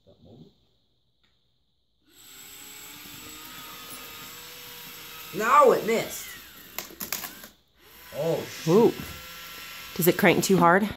No, it missed. Oh, shoot. Ooh. Does it crank too hard?